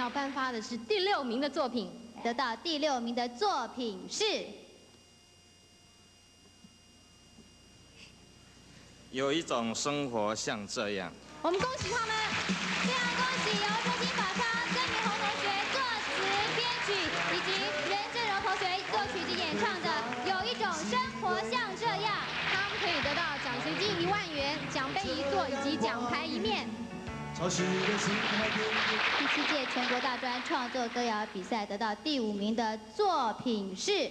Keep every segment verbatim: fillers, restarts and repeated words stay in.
要颁发的是第六名的作品， 得到第六名的作品是。 有一种生活像这样。 我们恭喜他们，非常恭喜由中心法商曾明宏同学作词编曲，以及任正荣同学作曲及演唱的《有一种生活像这样》， 他们可以得到奖学金一万元、奖杯一座以及奖牌一面。 第七届全国大专创作歌谣比赛得到第五名的作品是《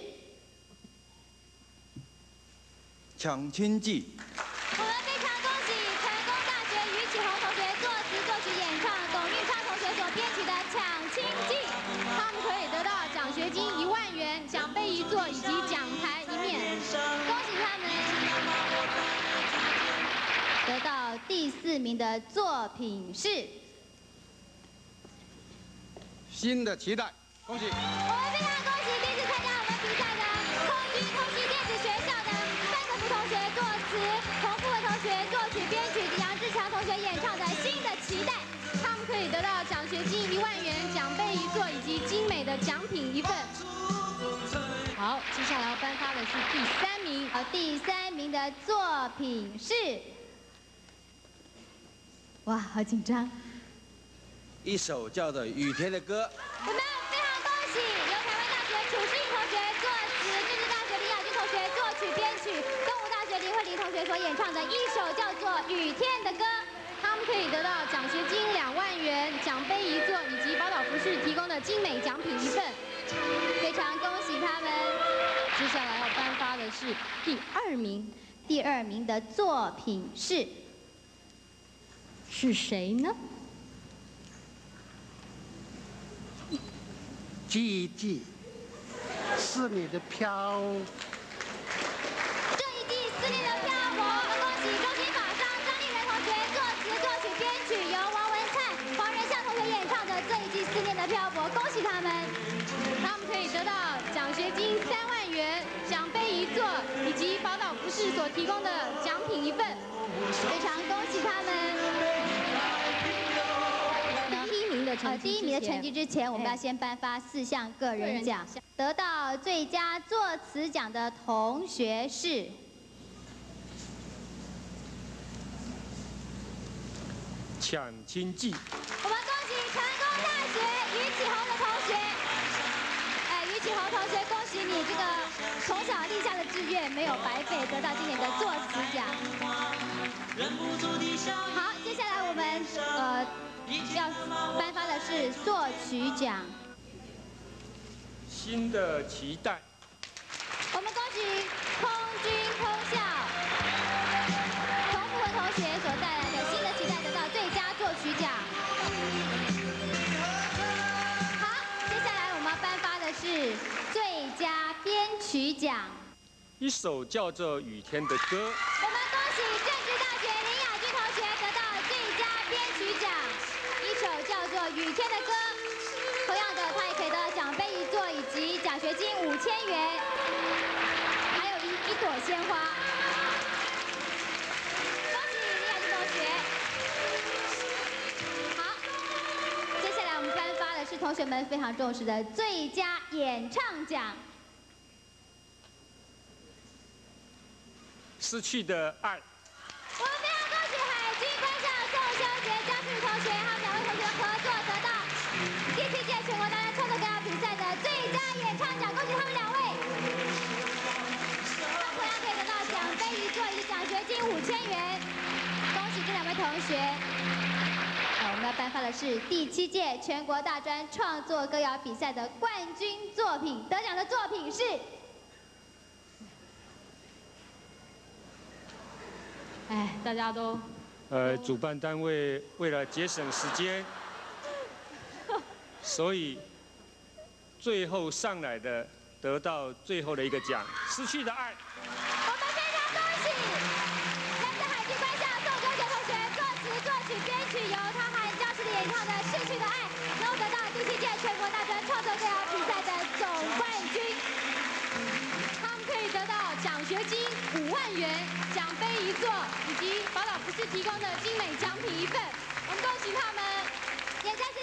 抢亲记》。 我们非常恭喜成功大学于启宏同学作词作曲演唱，董玉昌同学所编曲的《抢亲记》， 他们可以得到奖学金一万元、奖杯一座以及奖牌一面。 恭喜他们！得到第四名的作品是《 新的期待》，恭喜！ 我们非常恭喜第一次参加我们比赛的空军空袭电子学校的范可福同学作词。 洪富文同学作曲编曲，杨志强同学演唱的《新的期待》， 他们可以得到奖学金一万元、奖杯一座以及精美的奖品一份。好，接下来要颁发的是第三名， 好，第三名的作品是，哇，好紧张！ 一首叫做《雨天的歌》。 我们非常恭喜由台湾大学楚世英同学作词，政治大学林雅君同学作曲编曲，东吴大学林慧玲同学所演唱的一首叫做《雨天的歌》。 他们可以得到奖学金两万元、奖杯一座以及宝岛服饰提供的精美奖品一份， 非常恭喜他们！ 接下来要颁发的是第二名， 第二名的作品是是谁呢？ 记一记，是你的飘。 这一季思念的漂泊，恭喜中心法商张立仁同学作词作曲编曲，由王文灿、黄仁孝同学演唱的《这一季思念的漂泊》，恭喜他们！ 他们可以得到奖学金三万元、奖杯一座以及宝岛服饰所提供的奖品一份， 非常恭喜他们！ 第一名的成呃，第一名的成绩之前，我们要先颁发四项个人奖。 得到最佳作词奖的同学是抢亲记。 我们恭喜成功大学于启宏的同学。哎，于启宏同学，恭喜你这个从小立下的志愿没有白费，得到今年的作词奖。好，接下来我们呃要颁发的是作曲奖。 新的期待。 我们恭喜空军空校童富文同学所带来的《新的期待》得到最佳作曲奖。好，接下来我们要颁发的是最佳编曲奖。 一首叫做《雨天的歌》。 我们恭喜政治大学林雅君同学得到最佳编曲奖，一首叫做《雨天的歌》。 同样的，他也可以得到奖杯一座以及奖学金五千元，还有一一朵鲜花。恭喜林雅君同学。好，接下来我们颁发的是同学们非常重视的最佳演唱奖。 失去的爱。 我们非常恭喜海军官校宋修杰、江世宇同学，他们两位同学合作得到。 第七届全国大专创作歌谣比赛的最佳演唱奖，恭喜他们两位！他们同样可以得到奖杯一座以及奖学金五千元，恭喜这两位同学。好，我们要颁发的是第七届全国大专创作歌谣比赛的冠军作品，得奖的作品是。 哎，大家都呃，主办单位为了节省时间。 所以，最后上来的得到最后的一个奖，失去的爱。 我们非常恭喜来自海军官校宋修杰同学作词作曲编曲，由他和教师的演唱的《逝去的爱》，然后得到第七届全国大专创作歌谣比赛的总冠军。 他们可以得到奖学金五万元、奖杯一座以及宝岛服饰提供的精美奖品一份。我们恭喜他们！ 也在。